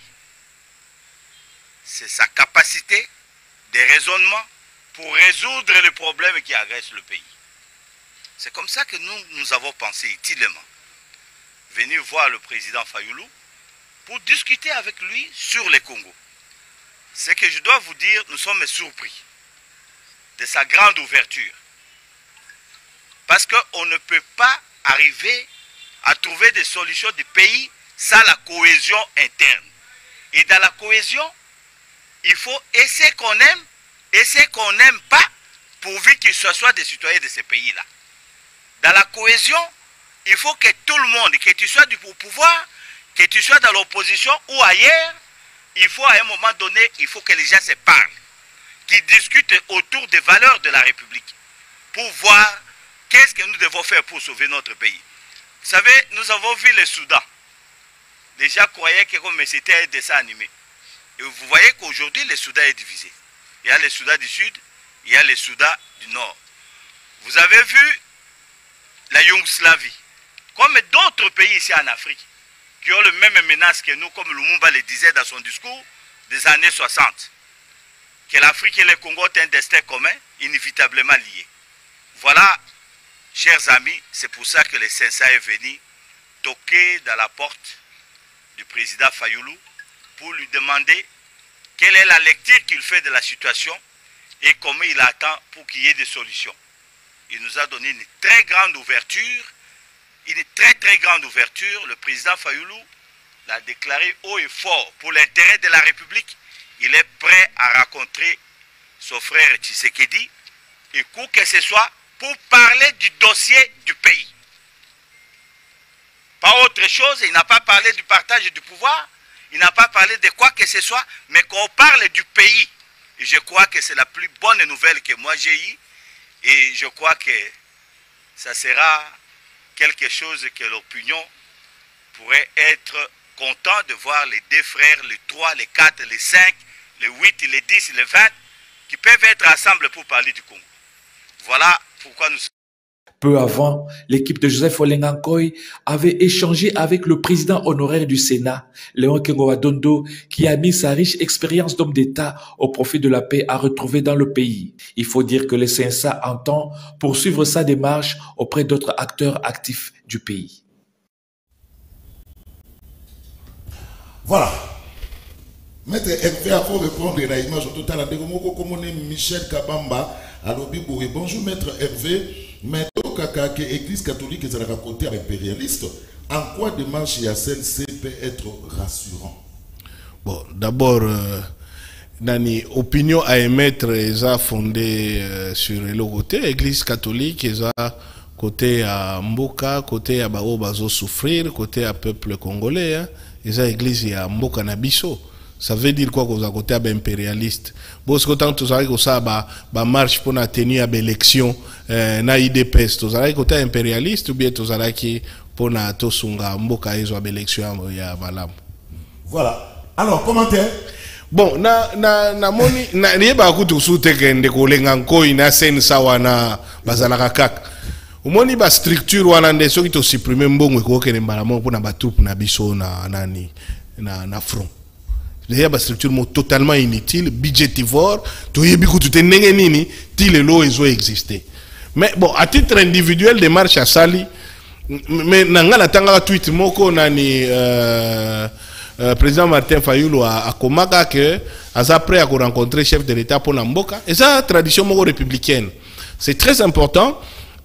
c'est sa capacité de raisonnement pour résoudre les problèmes qui agressent le pays. C'est comme ça que nous, nous avons pensé utilement venir voir le président Fayulu pour discuter avec lui sur le Congo. Ce que je dois vous dire, nous sommes surpris de sa grande ouverture. Parce qu'on ne peut pas arriver à trouver des solutions du pays sans la cohésion interne. Et dans la cohésion, il faut essayer qu'on aime, essayer qu'on n'aime pas, pourvu qu'il soit des citoyens de ces pays-là. Dans la cohésion, il faut que tout le monde, que tu sois du pouvoir, que tu sois dans l'opposition ou ailleurs, il faut à un moment donné, il faut que les gens se parlent, qu'ils discutent autour des valeurs de la République, pour voir qu'est-ce que nous devons faire pour sauver notre pays. Vous savez, nous avons vu le Soudan. Les gens croyaient que c'était un dessin animé. Et vous voyez qu'aujourd'hui, le Soudan est divisé. Il y a le Soudan du Sud, il y a le Soudan du Nord. Vous avez vu la Yougoslavie, comme d'autres pays ici en Afrique, qui ont le même menace que nous, comme Lumumba le disait dans son discours des années soixante, que l'Afrique et le Congo ont un destin commun, inévitablement lié. Voilà, chers amis, c'est pour ça que le C E N S A est venu toquer dans la porte du président Fayulu pour lui demander quelle est la lecture qu'il fait de la situation et comment il attend pour qu'il y ait des solutions. Il nous a donné une très grande ouverture, une très très grande ouverture. Le président Fayulu l'a déclaré haut et fort pour l'intérêt de la République. Il est prêt à rencontrer son frère Tshisekedi et quoi que ce soit pour parler du dossier du pays. Pas autre chose, il n'a pas parlé du partage du pouvoir, il n'a pas parlé de quoi que ce soit, mais qu'on parle du pays. Et je crois que c'est la plus bonne nouvelle que moi j'ai eue. Et je crois que ça sera quelque chose que l'opinion pourrait être content de voir les deux frères, les trois, les quatre, les cinq, les huit, les dix, les vingt, qui peuvent être ensemble pour parler du Congo. Voilà pourquoi nous sommes. Peu avant, l'équipe de Joseph Olenga Nkoy avait échangé avec le président honoraire du Sénat, Léon Kengo Adondo, qui a mis sa riche expérience d'homme d'État au profit de la paix à retrouver dans le pays. Il faut dire que le C E N S A entend poursuivre sa démarche auprès d'autres acteurs actifs du pays. Voilà. Maître Hervé, avant de répondre à l'image au total, Michel Kabamba, à bonjour Maître Hervé. Maître Kaka, que l'Église catholique est à la côté impérialiste, En quoi démarche I A C L C peut être rassurant? Bon, d'abord, euh, Nani, opinion à émettre est fondée euh, sur le côté Église catholique, est côté à Mboka, côté à Bao Bazo souffrir, côté à peuple congolais, hein, et Église à Mboka Nabiso. Ça veut dire quoi qu'on a côté à impérialiste. Bon, ce que tant tout ça, que ça, bah, bah marche pour la tenue à l'élection, euh, na I D P S, tout ça, côté impérialiste ou bien tout ça qui pour na tosunga Mboka iso à l'élection ya malam. Voilà. Alors, commentaire. Bon, na na na moni na nie ba kutu sute kende ko lenga nkoi na sen sawa na bazalaka kaka. Umoni ba structure wana nde soki to supprimer mbongo ko kene mbala mo pour na ba troupe na biso na nani na na front. Il y a une structure totalement inutile, budgétivore, tout y est beaucoup tout est nini, ti les lois ils ont existé. Mais bon, à titre individuel, des marches à Sali, mais nanga la tanga tweet moko nani euh, euh, président Martin Fayulu a komaka que après à rencontrer chef de l'État pour Namboka, et ça tradition moko républicaine. C'est très important.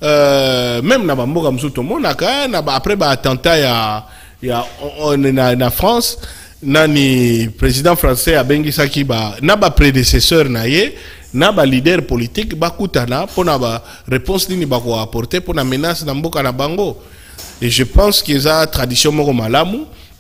Euh, même na Mboka msuto monaka, après ba attentat ya ya na na France. Nani président français a bengi saki ba na ba prédécesseur na ye na ba leader politique ba kutana pour na ba réponse nini ba ko apporter pour na menace na mboka na bango. Et je pense que ça tradition moko malamu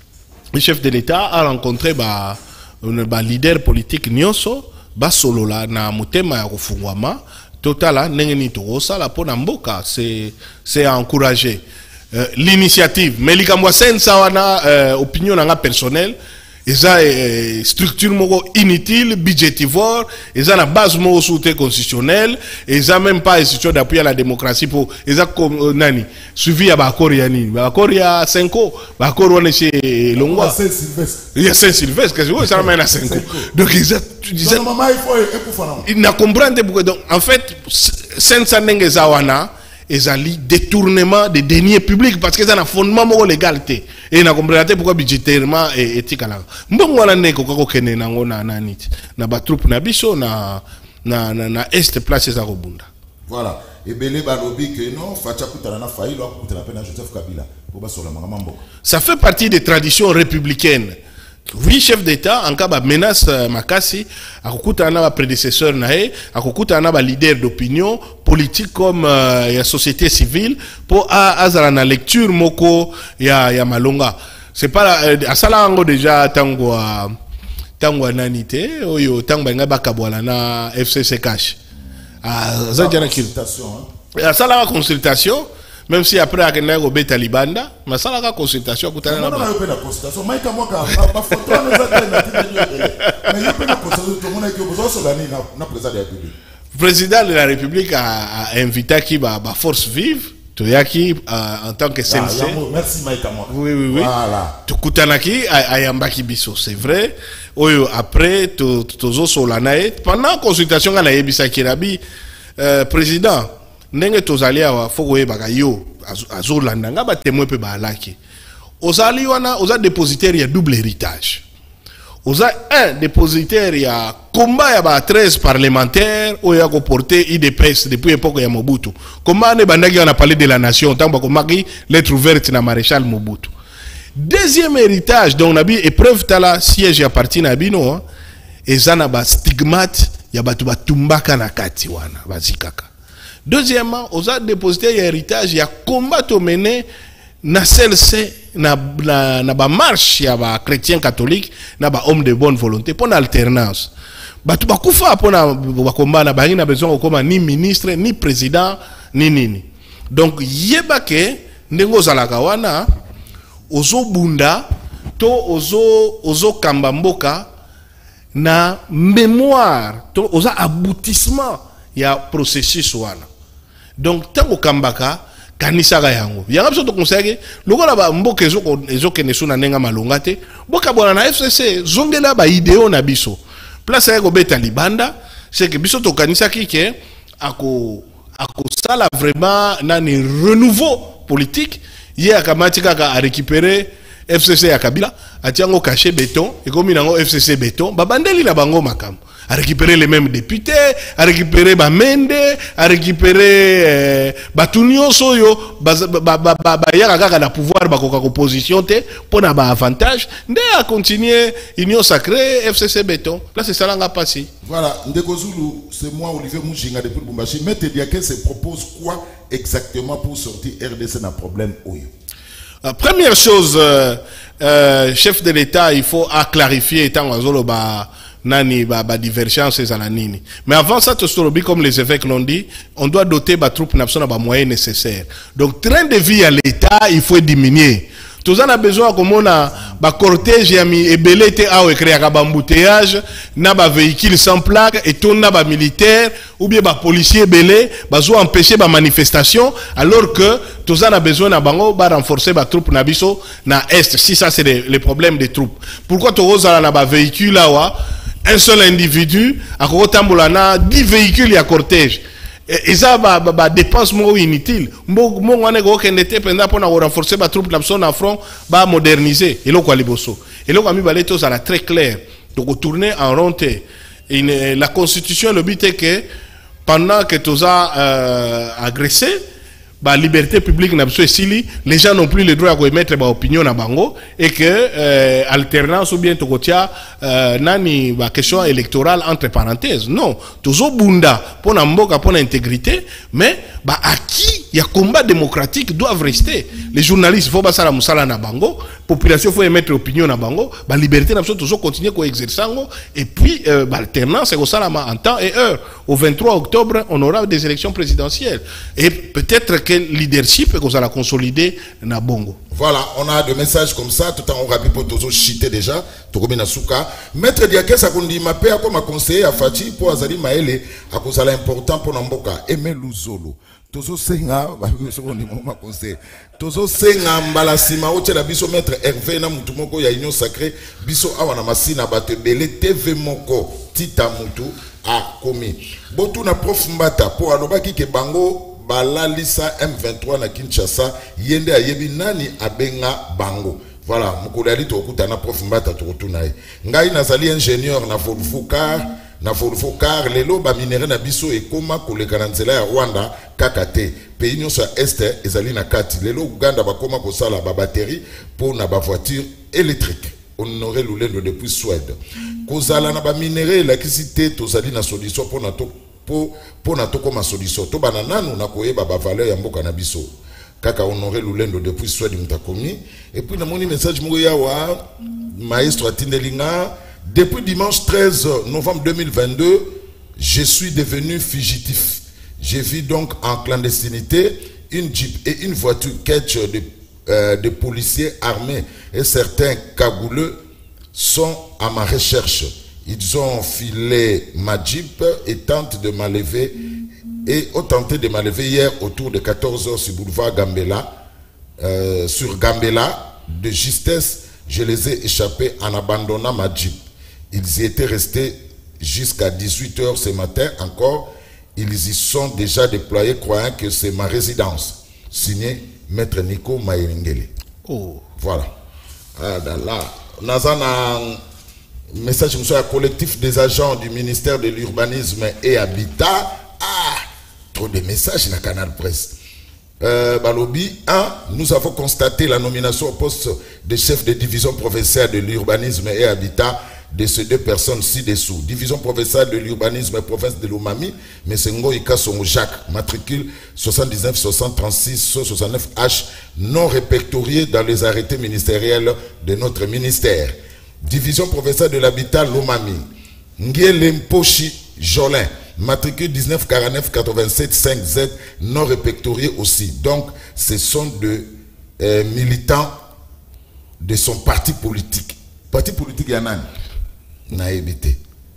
le chef de l'État a rencontré ba ba leader politique nyonso ba solola na mutema ya kufungwama totala ndenge ni to sala pour na mboka. C'est c'est à encourager. Euh, l'initiative mais likamwa sensa wana euh, opinion nanga personnelle eza euh, structure moko inutile budgétivore eza na base moko soute constitutionnelle eza même pas institution d'appui à la démocratie pour eza comme euh, nani suivi ya bakor ya nini bakor ya cinco bakor wana chez Longwa Saint-Sylvestre il y a Saint-Sylvestre que c'est ça même na cinco donc ils disaient il n'a comprendre pourquoi donc en fait sensa ndenge za wana ezali détournement des deniers publics parce que ça a un fondement moral légalité et na comprendre pourquoi budgétairement et éthique là mbongo wana ndeko kako kene nango na na nit na ba troupe na biso na na na, na est place za kobunda. Voilà, et belé balobi que non facha kutana na Fayulu akutana pe na Joseph Kabila pour ba sola mangamba. Ça fait partie des traditions républicaines. Oui, chef d'État, en cas de menace makasi, à kutana ba prédécesseur nae, à kutana ba leader d'opinion politique comme euh, la société civile pour à azala lecture moko ya ya malonga. C'est pas euh, à sala ngo déjà tango tango nanité oyo tango nga bakabwala na F C C cash. À zadjana consultation. À sala consultation. Même si après à Kenya Robert Talibanda, mais ça la consultation à Koutana. Non, non, non, la consultation. Mais quand moi, ma photo, mais il y a une consultation. Tout le monde a dit que vous avez na président de la République. Le président de la République a invité qui ba force vive, Toyaki en tant que C N C. Merci Maïka moi. Oui, oui, oui. Voilà. Tu Koutanaki a Yambaki Biso, c'est vrai. Oyo après to tozo solanae pendant la consultation à la Yebisa Kirabi président ndenge tozali awa foko yebaka yo azolanda nga ba témoin pe ba alaki ozali wana oza dépositaire ya double héritage oza un dépositaire ya combat ya ba treize parlementaires oya ko porter I D P S depuis époque ya Mobutu comment ne bandaki on a parlé de la nation tant ba ko maki lettre ouverte na maréchal Mobutu. Deuxième héritage donc nabi épreuve tala siège ya parti na bino ezana ba stigmate ya batu batumbaka na kati wana bazikaka. Deuxièmement, aux a déposité un héritage, il y a combat mené na C L C, na na na ba marche, il y a ba chrétien catholique, na ba homme de bonne volonté pour l'alternance. Ba tu ba kufa pour na ba combat na ba ina besoin comme ni ministre, ni président, ni nini. Donc yeba ke ndengo zalaka wana ozo bunda to ozo ozo kambamboka na mémoire to ozo aboutissement ya processus wana. Donc tango kambaka kanisa ga yango yanga biso to conseiller lokola ba mboka ezoko ezoke nesu na nenga malonga te boka bona na F C C zongela ba idéo na biso place ya ko beta libanda c'est que biso to kanisa kike ako ako sala vraiment nani renouveau politique ye akamati kaka a récupérer F C C ya Kabila atiango caché béton et comme nango F C C béton ba bandeli na bango makam à récupérer les mêmes députés, à récupérer Bamende, à récupérer euh, Batunio Soyo, Bayaka la pouvoir, Bakoka opposition, pour avoir avantage, à continuer Union Sacrée, F C C Béton. Là, c'est ça qui a passé. Voilà, Ndeko Zulu, c'est moi, Olivier Mouchinga, depuis Bumbashi. Maître Diaké se propose quoi exactement pour sortir R D C d'un problème Oyo? Euh, première chose, euh, euh, chef de l'État, il faut à clarifier étant en ba nani ba ba divergence et zananini. Mais avant ça, comme les évêques l'ont dit, on doit doter ba troupes nationales ba moyens nécessaires. Donc train de vie à l'État, il faut diminuer. Tous on a besoin comme on a ba cortège yami et belete a créer ba embouteillage, na ba véhicule sans plaque et tout na ba militaire ou bien ba policier belé, ba zo empêcher ba manifestation alors que tous on a besoin na bango ba renforcer ba troupes na biso na est. Si ça c'est les, les problèmes des troupes. Pourquoi tous on a ba véhicule là wa un seul individu à kotambola na dix véhicules ya cortège. Et ça va ba dépense mo inutile mo mo ngane ko kendete penda pona renforcer ba troupe na son front ba moderniser et lo kwa liboso et lo ami baleto ça la très clair donc tourner en rond et la constitution le but est que pendant que tous a euh, agressé ba liberté publique na biso esili les gens n'ont plus le droit à émettre ba opinion na bango et que euh, alternance ou bien tokotia euh, nani ba question électorale entre parenthèses non toujours bunda pour na mboka pour intégrité mais ba acquis il y a combat démocratique doivent rester les journalistes faut ba sala musala na bango population faut émettre opinion na bango ba liberté na biso toujours continuer ko exercer et puis euh, ba alternance c'est ko sala en temps et heure au vingt-trois octobre on aura des élections présidentielles et peut-être que leadership et qu'on a consolidé na bongo. Voilà, on a des messages comme ça, tout en rapide pour tous chiter déjà, tout comme Nasuka. Maître Diaké, ça qu'on dit, ma paix, comme a conseillé à Fati, pour Azali Maele, à cause de l'important pour Namboka, Aimé Luzolo. Tozo senga, ma conseil. Tozo senga, mbalasima, oche la biso maître Hervé, na mutumoko, ya union sacrée, biso awana masina, bate bele, T V moko, tita mutu, a komi. Botu na prof mbata, pour alobaki ke bango, balalisa M vingt-trois na Kinshasa yende ayebi nani abenga bango voilà mukolali to kutana prof mbata to kutunaye ngai nazali ingénieur na Volfokar na Volfokar lelo ba minere na biso ekoma koleka na nzela ya Rwanda kakate pays nyonso est ezali na kati lelo Uganda bakoma kosala ba batterie pour na ba voiture électrique honoré lulendo depuis Suède kozala na ba minere la kisite tozali na solution pour na to pour pour na toko ma solution to banana nous na koyeba ba valeur ya mboka na biso kaka honoré lulendo depuis Suède mutakomi et puis na moni message mo ya wa maestro Atindelinga depuis dimanche treize novembre deux mille vingt-deux je suis devenu fugitif je vis donc en clandestinité une jeep et une voiture catch de euh, de policiers armés et certains cagouleux sont à ma recherche. Ils ont filé ma jeep et tentent de m'enlever et ont tenté de m'enlever hier autour de quatorze heures sur boulevard Gambela, euh, sur Gambela. De justesse, je les ai échappés en abandonnant ma jeep. Ils y étaient restés jusqu'à dix-huit heures ce matin encore. Ils y sont déjà déployés croyant que c'est ma résidence. Signé Maître Nico Maïringele. Oh. Voilà. Ah, là, Nazana. Message monsieur un collectif des agents du ministère de l'urbanisme et habitat. Ah, trop de messages dans le canal presse. Euh, Balobi, un, nous avons constaté la nomination au poste de chef de division provinciale de l'urbanisme et habitat de ces deux personnes ci-dessous. Division provinciale de l'urbanisme et province de l'Omami, M. Ngoïka Songo Jacques, matricule soixante-dix-neuf soixante trente-six soixante-neuf H, non répertorié dans les arrêtés ministériels de notre ministère. Division provinciale de l'habitat Lomami, Nguele Mpochi Jolin, matricule dix-neuf quarante-neuf quatre-vingt-sept cinq Z, non répertorié aussi. Donc, ce sont de euh, militants de son parti politique. Parti politique, il y en a naïbité.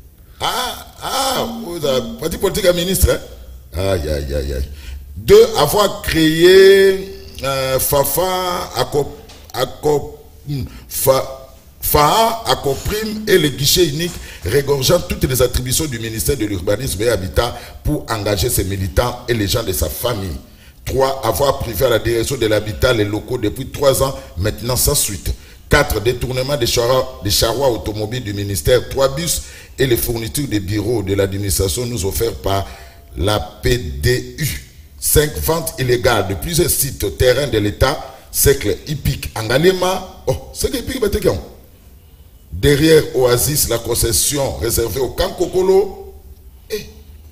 Ah, ah, parti politique à ministre. Hein? Aïe, aïe, aïe, aïe. Deux, avoir créé euh, Fafa, Akop, Akop, Fa. F A A, Acoprime et le guichet unique regorgeant toutes les attributions du ministère de l'Urbanisme et Habitat pour engager ses militants et les gens de sa famille. trois. Avoir privé à la direction de l'habitat les locaux depuis trois ans, maintenant sans suite. quatre détournements des charrois, des charrois automobiles du ministère, trois bus et les fournitures des bureaux de l'administration nous offerts par la P D U. cinq ventes illégales de plusieurs sites au terrain de l'État, cercle hippique Angalema. Oh, c'est que hippique Batekion. Derrière Oasis, la concession réservée au camp Kokolo. Et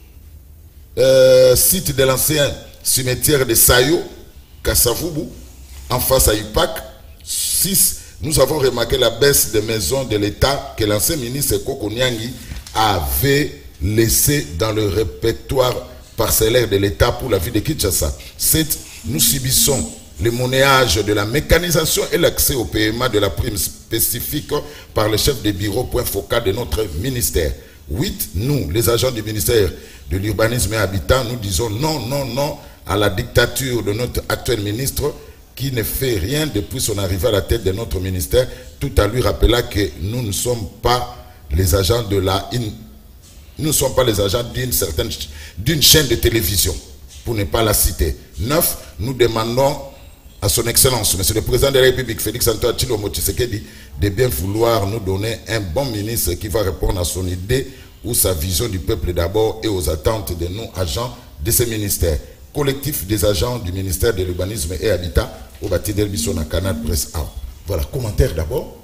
euh, site de l'ancien cimetière de Sayo, Kassavubu, en face à Ipak. six. Nous avons remarqué la baisse des maisons de l'État que l'ancien ministre Koko Nyangi avait laissé dans le répertoire parcellaire de l'État pour la ville de Kinshasa. sept. Nous subissons le monnayage de la mécanisation et l'accès au paiement de la prime spécifique par le chef de bureau, point focal de notre ministère. huit. Nous, les agents du ministère de l'Urbanisme et Habitat, nous disons non, non, non à la dictature de notre actuel ministre qui ne fait rien depuis son arrivée à la tête de notre ministère, tout à lui rappela que nous ne sommes pas les agents de la... Nous ne sommes pas les agents d'une certaine d'une chaîne de télévision, pour ne pas la citer. neuf. Nous demandons à son Excellence, Monsieur le Président de la République, Félix Antoine Tshilombo Tshisekedi, de bien vouloir nous donner un bon ministre qui va répondre à son idée ou sa vision du peuple d'abord et aux attentes de nos agents de ce ministère. Collectif des agents du ministère de l'Urbanisme et Habitat au bâti d'Elbison à Canal Presse A. Voilà, commentaire d'abord.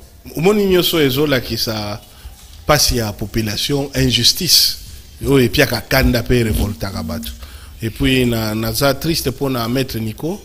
Qui ça passe à la population injustice. Et puis, à Kanda peut révolter à Rabat. Et puis, na triste pour maître Nico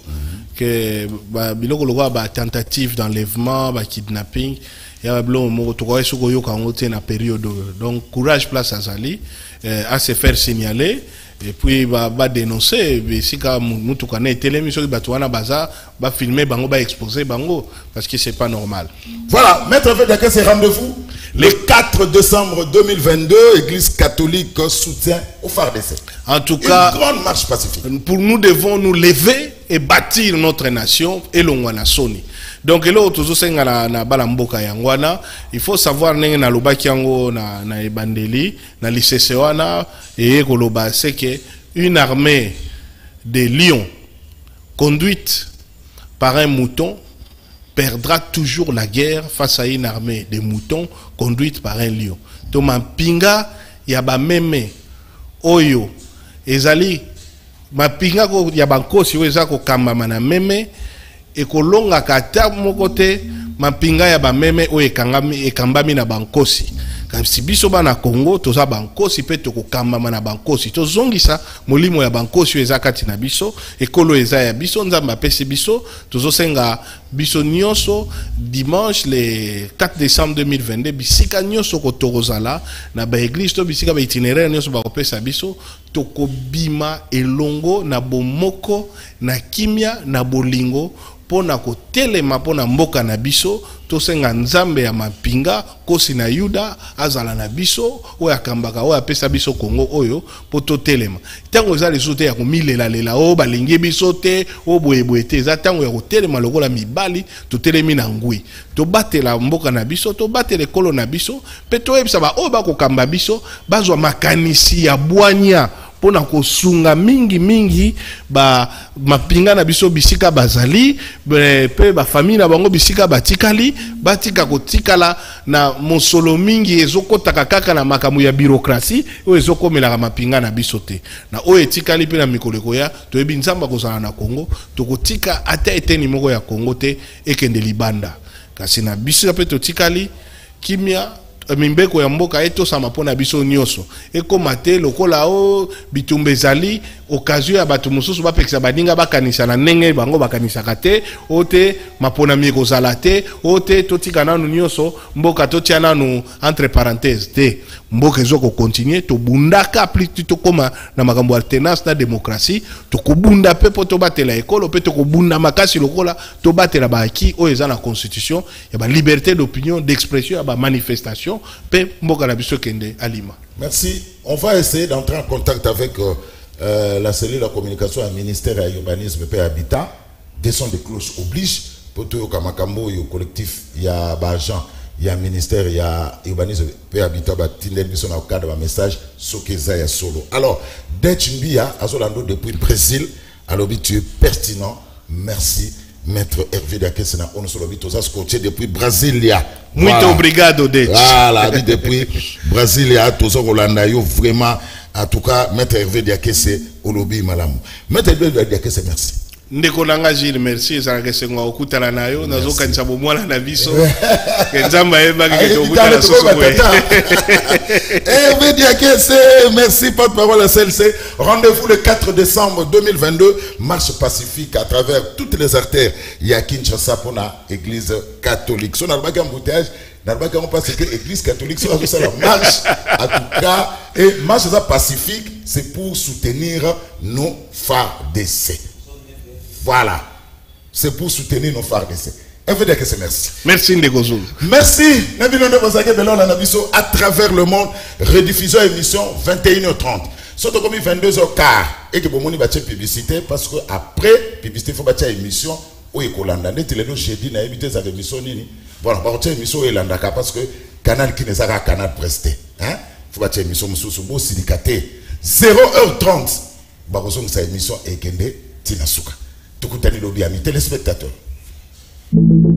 que biloko lo ba tentative d'enlèvement, ba kidnapping, il y a blo mo to ko eso yo ka ngote na période. Donc courage place à Zali à se faire signaler. Et puis va va dénoncer si ka mutu kana télémission ki batu wana baza ba filmer bango ba exposer bango parce que c'est pas normal. Voilà, maître Vedaka, c'est rendez-vous le quatre décembre deux mille vingt-deux, Église catholique soutient au F A R D C. En tout cas, une grande marche pacifique. Pour nous devons nous lever et bâtir notre nation et l'ongwana soni. Donc là toujours senga na na balamboka yangwana, il faut savoir nenge na lobaki yango na na ebandeli na lisese wana et koloba c'est que une armée de lions conduite par un mouton perdra toujours la guerre face à une armée de moutons conduite par un lion. Toma pinga ya ba meme oyo ezali mapinga ko ya bankosi weza ko kamba mana meme ekolonga kata mokote mapinga ya ba meme o ekangami ekambami na bankosi kasi biso bana Congo toza bankosi pe to ko kamba mana bankosi to zongisa molimo ya bankosi eza kati na biso ekolo eza ya biso nzamba pesi biso tozo senga biso nyonso dimanche le quatre décembre deux mille vingt-deux bisika nyonso ko torozala na ba église to bisika ba itinéraire nyonso ba kopesa biso toko bima elongo na bomoko na kimia na bolingo pona ko telema pona mboka na biso to senga nzambe ya mapinga kosi na Yuda azala na biso o yakambaka o apesa biso Kongo oyo poto telema tango za lesote ya komilela lela o balingi biso te o boyeboete za tango ya kotelema lokola mibali to telemi na ngui to batela mboka na biso to batela kolo na biso pe to ebisa ba o ba ko kamba biso bazwa makanisi ya bwanya pona kosunga mingi mingi ba mapinga na biso bisika bazali pe ba famille na bango bisika batikali batika kotikala na mosolo mingi ezokotaka kaka na makamu ya bureaucratie o ezokomela mapinga na biso te na o etikali pe na mikoleko ya to ebi nzamba kozala na Congo to kotika ata eteni moko ya Congo te ekende libanda kasi na biso pe to tikali kimia mimbeko ya mboka eto sama pona biso nyoso eko mate lokola o bitumbezali occasion ya batu mususu ba pekisa badinga bakanisa na nenge bango bakanisa kate ote mapona miko zalate ote totika nanu nyoso mboka totia nanu entre parenthèses te mboka ezoko continuer to bundaka plus to koma na makambo alternance na démocratie to kubunda pe poto batela ekolo pe to kubunda makasi lokola to batela ba ki o eza na constitution ya ba liberté d'opinion d'expression ya ba manifestation pe mboka na biso kende alima. Merci. On va essayer d'entrer en contact avec euh, euh, la cellule de communication à ministère à urbanisme et habitat. Des sons de cloche oblige pour tout kamakambo yo collectif il y a ba agent il y a ministère il y a urbanisme et habitat ba tindel biso na cadre ba message sokeza ya solo. Alors Dechimbia azolando depuis Brésil alors tu es pertinent. Merci Maître Hervé Diakesena, on se lobby tous à scotcher depuis Brasilia. Muito voilà. Obrigado, Dech. Voilà, depuis Brasilia, tous au Rolanda, vraiment, en tout cas, Maître Hervé Diakese, au lobby Malamou. Maître Hervé Diakese, merci. Ndeko nanga Gilles, merci. Ça que c'est moi okuta la nayo, nazo kanisa bomwa la nabiso. Kenzamba eba ke okuta la soso. Hervé Diakese, merci porte-parole à C L C. Rendez-vous le quatre décembre deux mille vingt-deux, marche pacifique à travers toutes les artères. Il y a Kinshasa pour la église catholique. Son album embouteillage, n'album on passe que l'église catholique sur la marche. En tout cas, et marche pacifique, c'est pour soutenir nos F A R D C. Voilà. C'est pour soutenir nos F A R D C. Elle veut dire que c'est merci. Merci Ndegozo. Merci. À travers le monde, rediffusion émission vingt et une heures trente. Surtout comme vingt-deux heures quinze. Et que vous avez une publicité parce que après publicité, il faut bâtir une émission où il y a une émission. Jeudi, il y a une émission. Voilà, il y a une émission parce que canal qui n'est pas canal presté. Il faut bâtir une émission syndicaté. zéro heure trente. Il y a une émission et Kende Tinasuka. Tout le monde téléspectateurs.